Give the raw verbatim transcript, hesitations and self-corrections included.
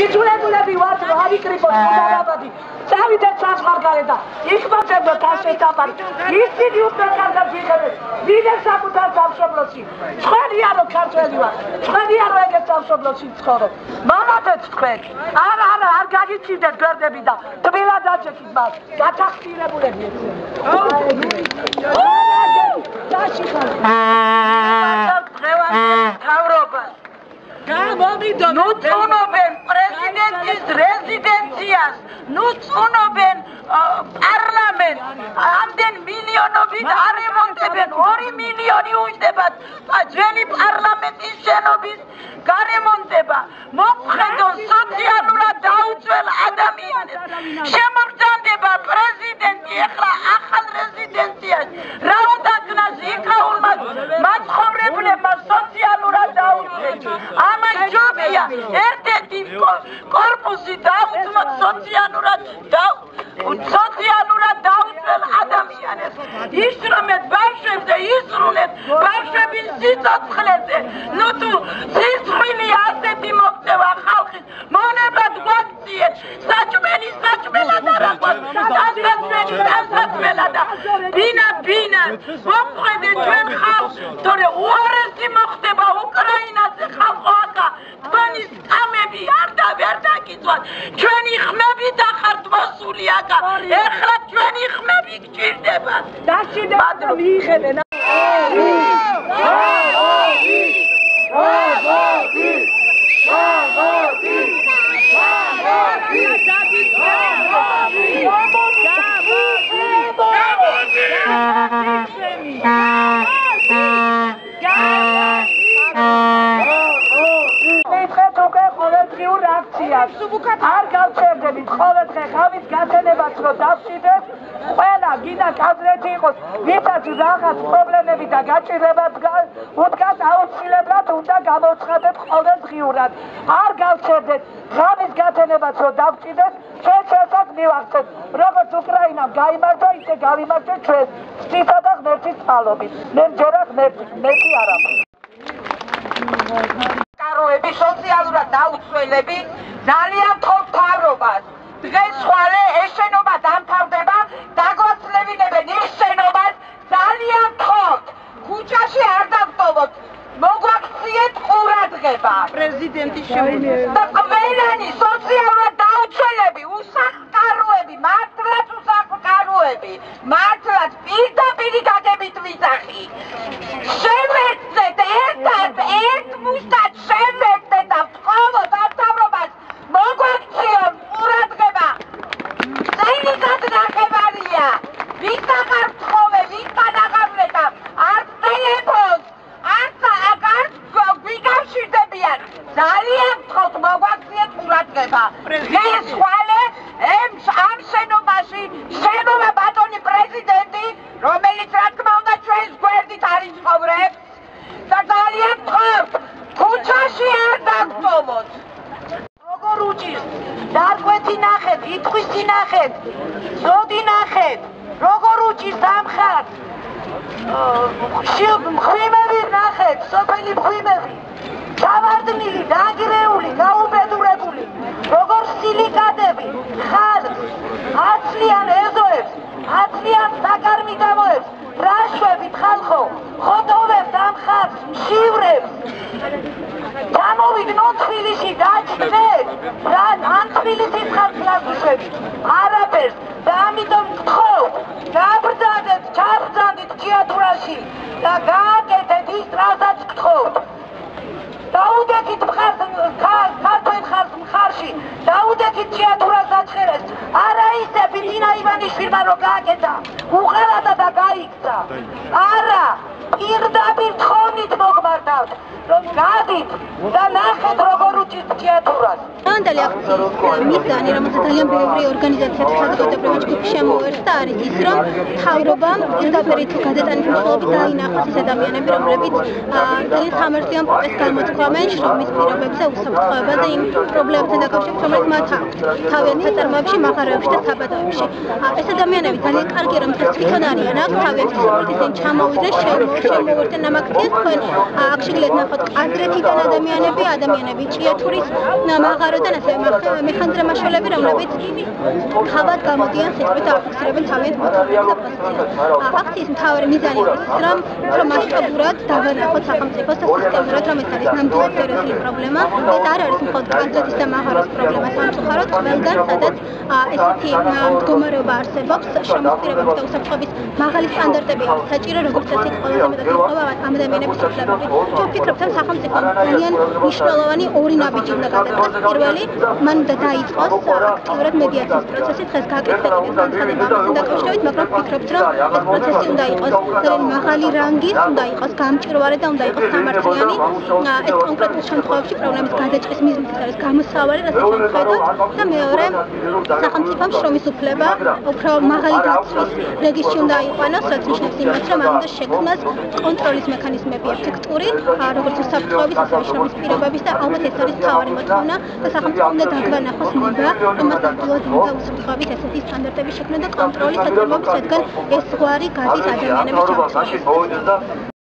იძულებულები ვართ რომ არ იკრიბოთ მუდარაბადი წავიდეთ საზღვარგარეთ და იქ მოწევდოთ ამ შესაბამით ისინი უფრო კარგად ვიღებენ ვიდრე საკუთარ სამშობლოში თქვენია რომ ქართველი ვარ თქვენია რომ ეგეთ სამშობლოში ცხოვრობ მომადეთ თქვენ არა არა არ გაგიცივდეთ გვერდები და თბილად აჩექით მას გათახსირებულები ეცენ დაშიხარ თავრობას გამომიდონ ნუ წუნობენ პრეზიდენტის რეზიდენციას ნუ წუნობენ პარლამენტს ამდენ მილიონობით არ ემონტებენ ორი მილიონი უჯდებათ ჩვენი პარლამენტის შენობის გარემონტება მომხედონ სოციალურად დაუცველ ადამიანებს შემოგზანდება პრეზიდენტი ახლა ახალ რეზიდენციაში რა უნდა ქნას იქაურმა მაცხოვრებლებმა სოციალურად დაუცველ ამას ჯობია ერთ-ერთი კორპუსი დაუცვათ სოციალურად სოციალურად დაუცველ ადამიანებს ისრომეთ ბავშვებზე ისრულეთ ბავშვების სიცოცხლეზე ნუ თუ სისხლი ასეთი მოქცევა ხალხის მონებად გვაქციეთ საჭმელი საჭმელად არ აყვანთ დასაწყენი დასაწყელად ბინა ბინა მომხედეთ ჩვენ ხალხს თორე უარესი მოხდება უკრაინაზე ხალხო აკა თქვენი სკამები არ და ვერ დაგიწვათ ჩვენი ხმები დახართ მოსული აკა ეხლა ჩვენი ხმები გჭირდება დაშიდებათ მიიღებენ არ გავჩერდებით ყოველ დღე ხავის გაცემებას რომ დავშვიდეს ყველა გინდა კადრეთი იყოს ვისაც რაღაც პრობლემები და გაჭირებაც უდგას აუცილებლად უნდა გამოცხადეთ ყოველდღიურად არ გავჩერდეთ ხავის გაცემებას რომ დავშვიდეს ჩვენ შესაც მივახცეთ როგორც უკრაინამ გაიმარჯვა ისე გავიმარჯვეთ ჩვენ ცისა და ღმერთის წყალობით მე მჯერა ღმერთის მეტი არა კაროები სოციალურად დაუცველები ძალიან თხოვთ მთავრობას დღეს ხვალე ეს შენობა დამთავრდება დაგვაცლებინებენ ის შენობას ძალიან თხოვთ ქუჩაში არ დავტოვოთ მოგვაქციეთ ყურადღება პრეზიდენტის შემოქმედება ყველანი სოციალურად დაუცველები უსახკაროები მართლაც უსახკაროები მართლაც პირდაპირ გაგებით ვიზახი შევეცდეთ ერთად ერთ მუშტად შევეცდეთ და ვთხოვოთ ამ მთავრობას მოგვაქციოთ ყურადღება წელი გადნახევარია ვის აღარ ვთხოვე ვის გადაღავლეთა არც ტელეფონს არც აღარ გვიგავშირდებიან ძალიან ვთხოვთ მოგვაქციეთ ყურადღება დღეს ხვალე ამ შენობაში შენობა ბატონი პრეზიდენტი რომელიც რა თქმა უნდა ჩვენს გვერდით არ იცხოვრებს და ძალიან ვთხოვთ ქუჩაში არ დავტოვოთ როგორ უჭირს დარკვეთი ნახეთ ითხვისი ნახეთ ზოდი ნახეთ როგორ უჭირს ამ ხარ მღვიმები ნახეთ სოფელი მღვიმები ჩავარდნილი დაგრეული გაუბედურებული როგორ სილიკატები ხალხს აცლიან ეზოებს აცლიან საკარმიდამოებს რაშვებით ხალხო ხოტოვებთ ამ ხალხს მშივრებს ჩამოვიდნენ თბილისში დაჭრეთ რა ან თბილისის ხალხს ლაგუშვებით არაფერს და ამიტომ გთხოვ გაბრძანდეთ ჩაბრძანდით თეატრაში და გააკეთეთ ის რასაც გთხოვთ დაუდექით მხარს ქართველ ხალხს მხარში დაუდექით თეატრას აჩხერეს არა ისე ბიძინა ივანიშვილმა რომ გააკეთა უღალატა და გაიქცა არა პირდაპირ თხოვნით მოგმართავთ რომ გადით და ნახეთ როგორ უჭირთ თეატრას მანდალი აქციის მიზანი რომელსაც ძალიან ბევრი ორგანიზაცია და საზოგადოებრივი ჯგუფი შემოერთა არის ის რომ მთავრობამ პირდაპირ გადატანით მსვლელობით დაინახოს ის ადამიანები რომლებიც ძალიან ხამერძიან პროტესტს გამოთქვამენ შრომის პირობებზე უსაფრთხოებაზე იმ პრობლემებთან დაკავშირებით რომელიც მათ აქვთ თავიანთ საწარმოებში მაღაროებში და საბადოებში ეს ადამიანები ძალიან კარგი რომ თვითონ არიან აქ თავიანთი სპორტის ჩამოვიდნენ შემოვერდნენ ამ აქციას თქვენ აქ შეგიძლიათ ნახოთ აზრეთიდან ადამიანები, ადამიანები ჭიათურის მაღაროდან ასევე მეხანძრე მაშველები, რომლებიც თავად გამოდიან სიტყვით და აფიქსირებენ თავიანთ მოთხოვნებს და პოზიციას. აქციის მთავარი მიზანი არის ის, რომ უფრო მასშტაბურად დავანახოთ სახელმწიფოს და სისტემურად, რომ ეს არის ნამდვილად სერიოზული პრობლემა. ეს არ არის მხოლოდ აზრეთის და მაღაროს პრობლემა სამწუხაროდ, ყველგან, სადაც ესეთი მდგომარეობა არსებობს, შრომის პირობების და უსაფრთხოების მაღალი სტანდარტები არის საჭირო, როგორც წესი ყველაზე მეტად იღება ამ ადამიანების უფლებები. ვფიქრობ, რომ სახელმწიფომ ძალიან მნიშვნელოვანი ორი ნაბიჯი უნდა გადადგას. პირველი, მან უნდა დაიწყოს აქტიურად მედიაციის პროცესი, დღეს გაკეთებული განცხადება ამასთან დაკავშირებით, მაგრამ ვფიქრობთ, რომ ეს პროცესი უნდა იყოს ძალიან მაღალი რანგის, უნდა იყოს გამჭვირვალე და უნდა იყოს სამართლიანი. ეს კონკრეტულ შემთხვევებში პრობლემის გადაჭრის მიზნით ეს არის გამოსავალი, რასაც ვხედავთ და მეორე, სახელმწიფომ შრომის უფლება უფრო მაღალი დაცვის რეგისტრში უნდა აიყვანოს, რაც ნიშნავს იმას, რომ ამ უნდა შექმნას კონტროლის მექანიზმები ეფექტური, როგორც უსაფრთხოების, ასევე შრომის პირობების და ალბათ ეს არის მთავარი მოთხოვნა და სახელმწიფო უნდა დაგვანახოს ნება, რომ მას ნამდვილად უნდა უსაფრთხოების ესეთი სტანდარტების შექმნა და კონტროლის აწარმოების, რადგან ეს ზღვარი გადის ადამიანების ჯანმრთელობის.